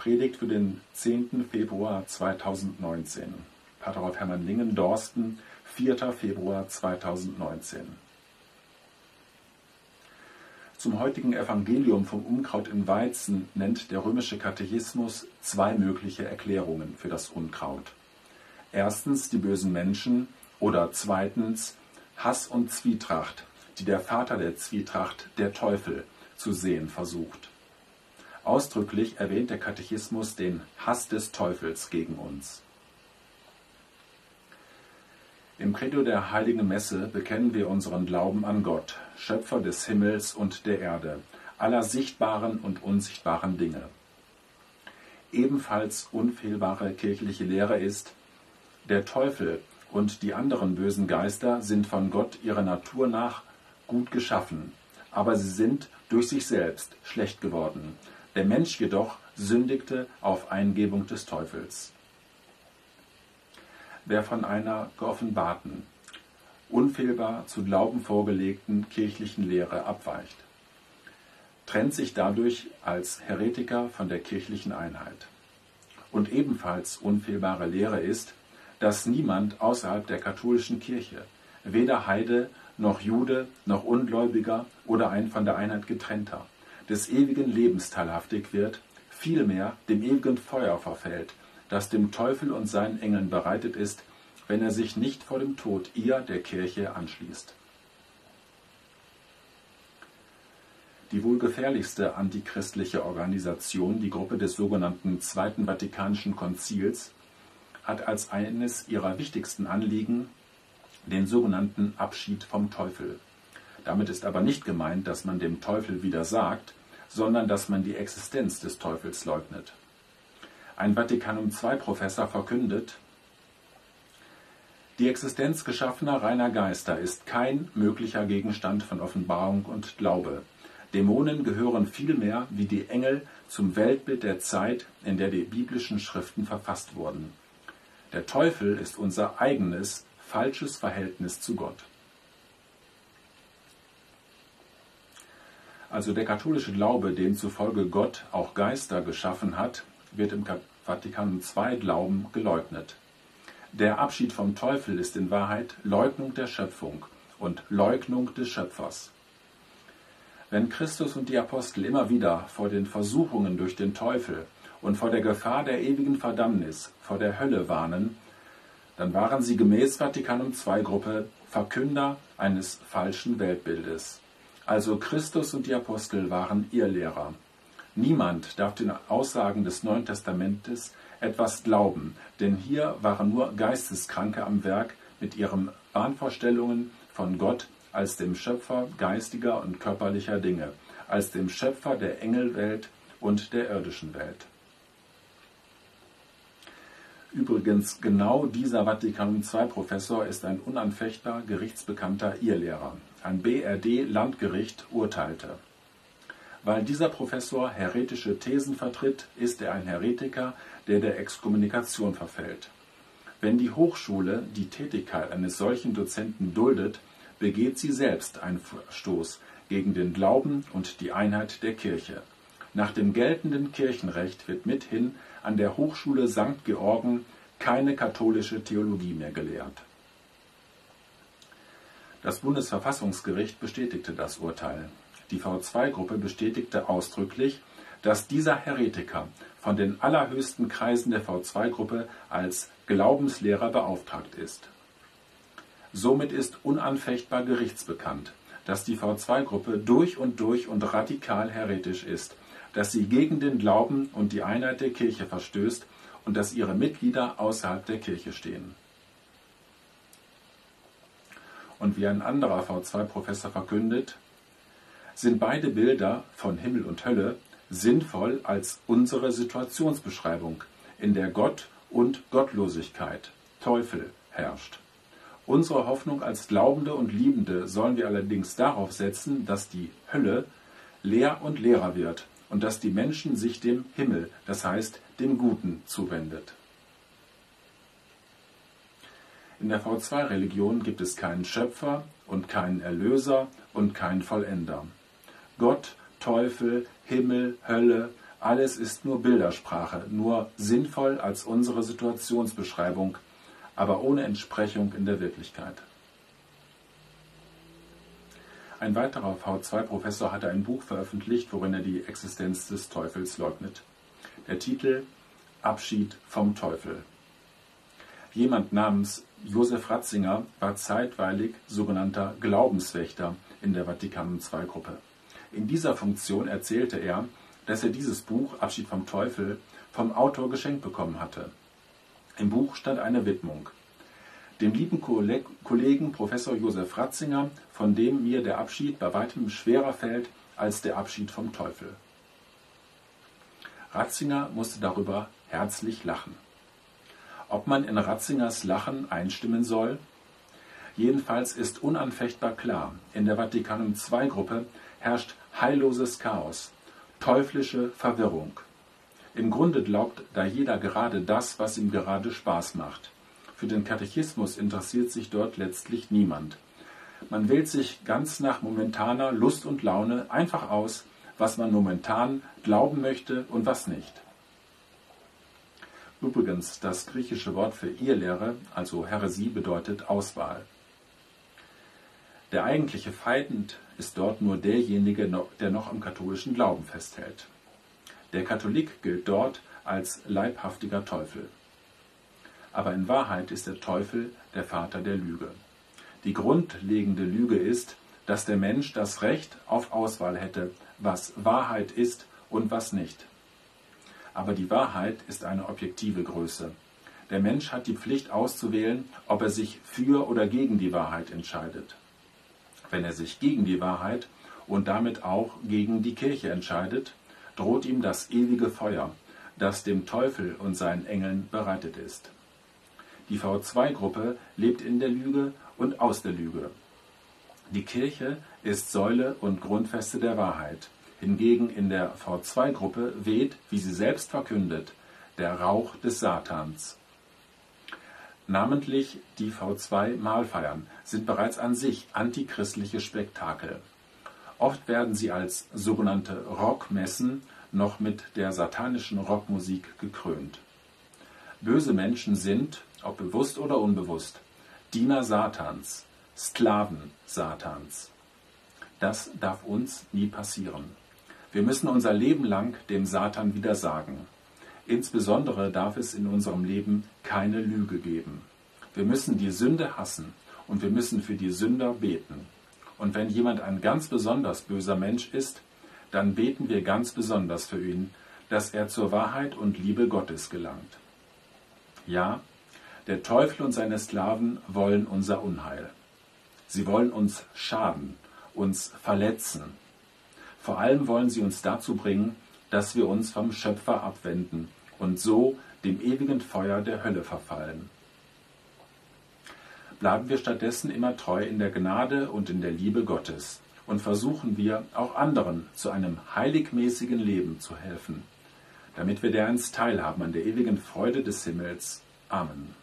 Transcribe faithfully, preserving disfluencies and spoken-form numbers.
Predigt für den zehnten Februar zweitausendneunzehn. Pater Rolf Hermann Lingen, Dorsten, vierter Februar zweitausendneunzehn. Zum heutigen Evangelium vom Unkraut in Weizen nennt der römische Katechismus zwei mögliche Erklärungen für das Unkraut. Erstens die bösen Menschen oder zweitens Hass und Zwietracht, die der Vater der Zwietracht, der Teufel, zu sehen versucht. Ausdrücklich erwähnt der Katechismus den Hass des Teufels gegen uns. Im Credo der Heiligen Messe bekennen wir unseren Glauben an Gott, Schöpfer des Himmels und der Erde, aller sichtbaren und unsichtbaren Dinge. Ebenfalls unfehlbare kirchliche Lehre ist, der Teufel und die anderen bösen Geister sind von Gott ihrer Natur nach gut geschaffen, aber sie sind durch sich selbst schlecht geworden. Der Mensch jedoch sündigte auf Eingebung des Teufels. Wer von einer geoffenbarten, unfehlbar zu glauben vorgelegten kirchlichen Lehre abweicht, trennt sich dadurch als Heretiker von der kirchlichen Einheit. Und ebenfalls unfehlbare Lehre ist, dass niemand außerhalb der katholischen Kirche, weder Heide noch Jude noch Ungläubiger oder ein von der Einheit getrennter, des ewigen Lebens teilhaftig wird, vielmehr dem ewigen Feuer verfällt, das dem Teufel und seinen Engeln bereitet ist, wenn er sich nicht vor dem Tod ihr, der Kirche, anschließt. Die wohl gefährlichste antichristliche Organisation, die Gruppe des sogenannten Zweiten Vatikanischen Konzils, hat als eines ihrer wichtigsten Anliegen den sogenannten Abschied vom Teufel. Damit ist aber nicht gemeint, dass man dem Teufel widersagt, sondern dass man die Existenz des Teufels leugnet. Ein Vatikanum zwei Professor verkündet, die Existenz geschaffener reiner Geister ist kein möglicher Gegenstand von Offenbarung und Glaube. Dämonen gehören vielmehr wie die Engel zum Weltbild der Zeit, in der die biblischen Schriften verfasst wurden. Der Teufel ist unser eigenes, falsches Verhältnis zu Gott. Also der katholische Glaube, demzufolge Gott auch Geister geschaffen hat, wird im Vatikanum zwei Glauben geleugnet. Der Abschied vom Teufel ist in Wahrheit Leugnung der Schöpfung und Leugnung des Schöpfers. Wenn Christus und die Apostel immer wieder vor den Versuchungen durch den Teufel und vor der Gefahr der ewigen Verdammnis, vor der Hölle warnen, dann waren sie gemäß Vatikanum zwei Gruppe Verkünder eines falschen Weltbildes. Also Christus und die Apostel waren Irrlehrer. Niemand darf den Aussagen des Neuen Testamentes etwas glauben, denn hier waren nur Geisteskranke am Werk mit ihren Wahnvorstellungen von Gott als dem Schöpfer geistiger und körperlicher Dinge, als dem Schöpfer der Engelwelt und der irdischen Welt. Übrigens, genau dieser Vatikanum zwei Professor ist ein unanfechtbar gerichtsbekannter Irrlehrer. Ein B R D-Landgericht urteilte: Weil dieser Professor heretische Thesen vertritt, ist er ein Heretiker, der der Exkommunikation verfällt. Wenn die Hochschule die Tätigkeit eines solchen Dozenten duldet, begeht sie selbst einen Verstoß gegen den Glauben und die Einheit der Kirche. Nach dem geltenden Kirchenrecht wird mithin an der Hochschule Sankt Georgen keine katholische Theologie mehr gelehrt. Das Bundesverfassungsgericht bestätigte das Urteil. Die V zwei Gruppe bestätigte ausdrücklich, dass dieser Heretiker von den allerhöchsten Kreisen der V zwei Gruppe als Glaubenslehrer beauftragt ist. Somit ist unanfechtbar gerichtsbekannt, dass die V zwei Gruppe durch und durch und radikal heretisch ist, dass sie gegen den Glauben und die Einheit der Kirche verstößt und dass ihre Mitglieder außerhalb der Kirche stehen. Und wie ein anderer V zwei Professor verkündet, sind beide Bilder von Himmel und Hölle sinnvoll als unsere Situationsbeschreibung, in der Gott und Gottlosigkeit, Teufel, herrscht. Unsere Hoffnung als Glaubende und Liebende sollen wir allerdings darauf setzen, dass die Hölle leer und leerer wird und dass die Menschen sich dem Himmel, das heißt dem Guten, zuwendet. In der V zwei Religion gibt es keinen Schöpfer und keinen Erlöser und keinen Vollender. Gott, Teufel, Himmel, Hölle, Alles ist nur Bildersprache, nur sinnvoll als unsere Situationsbeschreibung, aber ohne Entsprechung in der Wirklichkeit. Ein weiterer V zwei Professor hatte ein Buch veröffentlicht, worin er die Existenz des Teufels leugnet. Der Titel Abschied vom Teufel. Jemand namens Josef Ratzinger war zeitweilig sogenannter Glaubenswächter in der Vatikan zwei Gruppe. In dieser Funktion erzählte er, dass er dieses Buch Abschied vom Teufel vom Autor geschenkt bekommen hatte. Im Buch stand eine Widmung. Dem lieben Kollegen Professor Josef Ratzinger, von dem mir der Abschied bei weitem schwerer fällt als der Abschied vom Teufel. Ratzinger musste darüber herzlich lachen. Ob man in Ratzingers Lachen einstimmen soll? Jedenfalls ist unanfechtbar klar, in der Vatikanum zwei Gruppe herrscht heilloses Chaos, teuflische Verwirrung. Im Grunde glaubt da jeder gerade das, was ihm gerade Spaß macht. Für den Katechismus interessiert sich dort letztlich niemand. Man wählt sich ganz nach momentaner Lust und Laune einfach aus, was man momentan glauben möchte und was nicht. Übrigens, das griechische Wort für Irrlehre, also Häresie, bedeutet Auswahl. Der eigentliche Feind ist dort nur derjenige, der noch am katholischen Glauben festhält. Der Katholik gilt dort als leibhaftiger Teufel. Aber in Wahrheit ist der Teufel der Vater der Lüge. Die grundlegende Lüge ist, dass der Mensch das Recht auf Auswahl hätte, was Wahrheit ist und was nicht. Aber die Wahrheit ist eine objektive Größe. Der Mensch hat die Pflicht auszuwählen, ob er sich für oder gegen die Wahrheit entscheidet. Wenn er sich gegen die Wahrheit und damit auch gegen die Kirche entscheidet, droht ihm das ewige Feuer, das dem Teufel und seinen Engeln bereitet ist. Die V zwei Gruppe lebt in der Lüge und aus der Lüge. Die Kirche ist Säule und Grundfeste der Wahrheit. Hingegen in der V zwei Gruppe weht, wie sie selbst verkündet, der Rauch des Satans. Namentlich die V zwei Mahlfeiern sind bereits an sich antichristliche Spektakel. Oft werden sie als sogenannte Rockmessen noch mit der satanischen Rockmusik gekrönt. Böse Menschen sind, ob bewusst oder unbewusst, Diener Satans, Sklaven Satans. Das darf uns nie passieren. Wir müssen unser Leben lang dem Satan widersagen. Insbesondere darf es in unserem Leben keine Lüge geben. Wir müssen die Sünde hassen und wir müssen für die Sünder beten. Und wenn jemand ein ganz besonders böser Mensch ist, dann beten wir ganz besonders für ihn, dass er zur Wahrheit und Liebe Gottes gelangt. Ja, der Teufel und seine Sklaven wollen unser Unheil. Sie wollen uns schaden, uns verletzen. Vor allem wollen sie uns dazu bringen, dass wir uns vom Schöpfer abwenden und so dem ewigen Feuer der Hölle verfallen. Bleiben wir stattdessen immer treu in der Gnade und in der Liebe Gottes und versuchen wir, auch anderen zu einem heiligmäßigen Leben zu helfen, damit wir dereinst teilhaben an der ewigen Freude des Himmels. Amen.